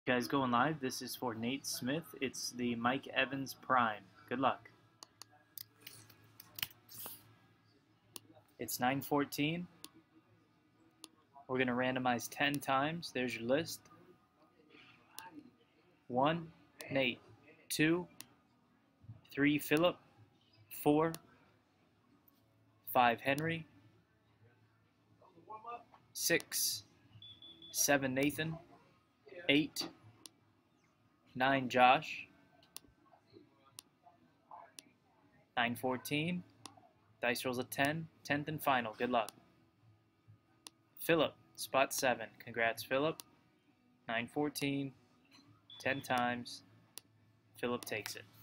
Guys going live. This is for Nate Smith. It's the Mike Evans Prime. Good luck. It's 9:14. We're going to randomize 10 times. There's your list. 1, Nate. 2, 3, Philip. 4, 5, Henry. 6, 7, Nathan. 8, 9, Josh. 9:14. Dice rolls a 10. 10th and final. Good luck. Philip, spot 7. Congrats, Philip. 9:14. 10 times. Philip takes it.